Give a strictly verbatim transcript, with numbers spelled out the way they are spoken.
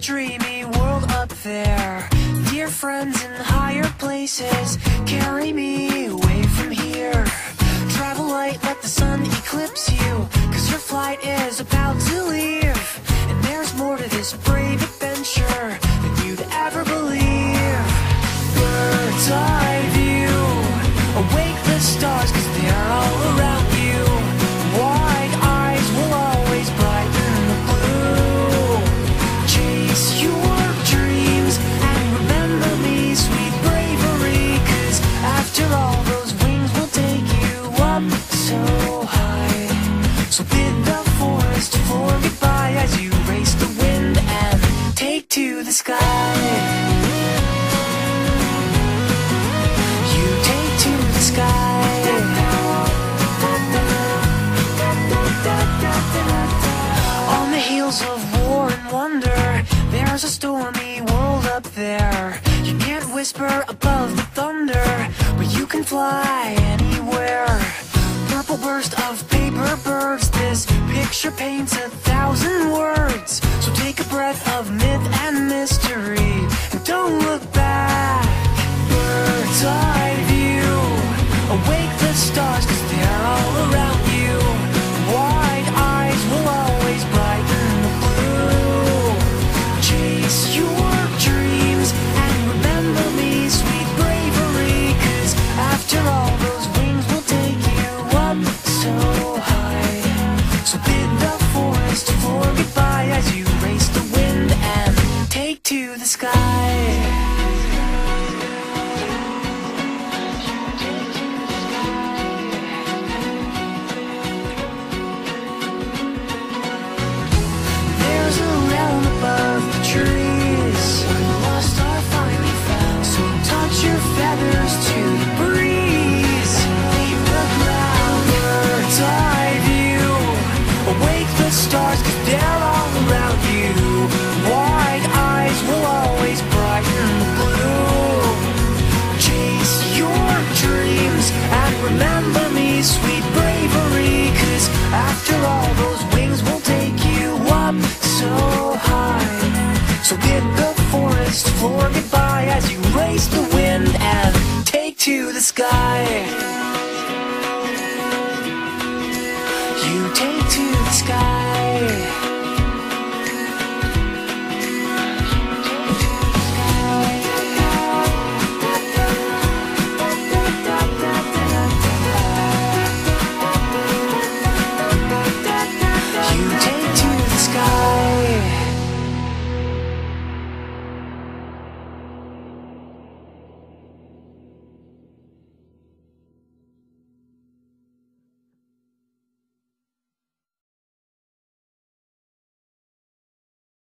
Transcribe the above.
dreamy world up there. Dear friends in higher places, carry me away from here. Travel light, let the sun eclipse you, cause your flight is about to leave. And there's more to this brave adventure than you'd ever believe. Bird's eye view, awake the stars cause they're all around you. Wide eyes will always brighten the blue. Chase your dreams and remember me, sweet bravery, cause after all those wings will take you up so high. So bid the forest for goodbye as you race the wind and take to the sky. You take to the sky. On the heels of war and wonder, there's a stormy world up there. You can't whisper above the thunder, but you can fly anywhere. Purple burst of paper birds, this picture paints a thousand words. So take a breath of myth and mystery and don't look back. Bird's eye view, awake the stars cause they're all around you. Wide eyes will always brighten the blue. Chase your dreams and remember me, sweet bravery, cause after all those wings will take you up so high. So bid the forest for goodbye as you race the wind and take to the sky. There's a realm above the trees, lost are finally found. So touch your feathers to the breeze, leave the ground. Bird's eye view, awake the stars cause they're all around you. Wide eyes will always brighten the blue. Chase your dreams and remember me, sweet bravery, cause after all those wings will take you up so high. So bid the forest for goodbye as you race the wind and take to the sky. You take to the sky.